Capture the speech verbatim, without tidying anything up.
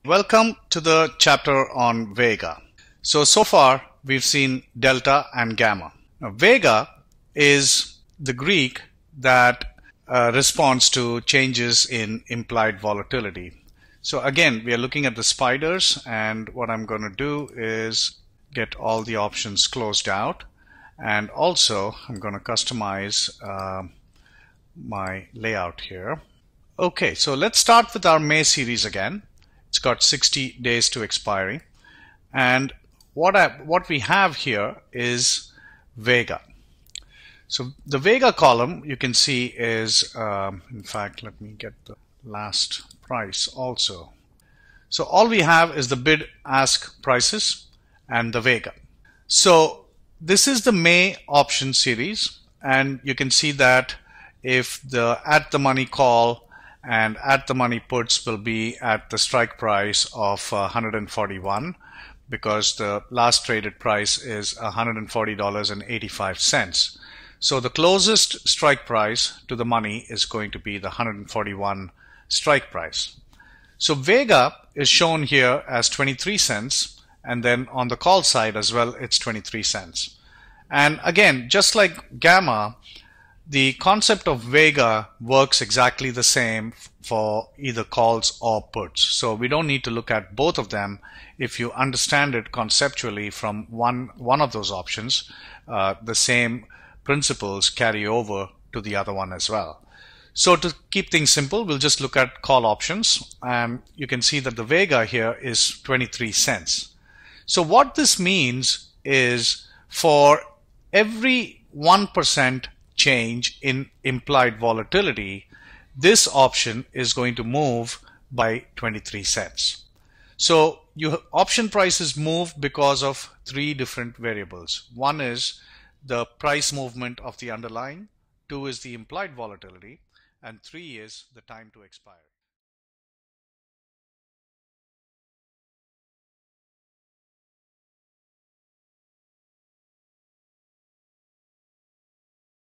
Welcome to the chapter on Vega. So, so far we've seen delta and gamma. Now, Vega is the Greek that uh, responds to changes in implied volatility. So again, we are looking at the spiders, and what I'm going to do is get all the options closed out, and also I'm going to customize uh, my layout here. Okay, so let's start with our May series again. It's got sixty days to expiry, and what I what we have here is Vega. So the Vega column, you can see, is um, in fact, let me get the last price also. So all we have is the bid ask prices and the Vega. So this is the May option series, and you can see that if the at the money call and at the money puts will be at the strike price of uh, one hundred forty-one, because the last traded price is one hundred forty dollars and eighty-five cents. So the closest strike price to the money is going to be the one hundred forty-one strike price. So Vega is shown here as twenty-three cents, and then on the call side as well it's twenty-three cents. And again, just like gamma, the concept of Vega works exactly the same for either calls or puts. So we don't need to look at both of them. If you understand it conceptually from one, one of those options, uh, the same principles carry over to the other one as well. So to keep things simple, we'll just look at call options, and you can see that the Vega here is twenty-three cents. So what this means is for every one percent change in implied volatility, this option is going to move by twenty-three cents. So you option prices move because of three different variables. One is the price movement of the underlying, two is the implied volatility, and three is the time to expire.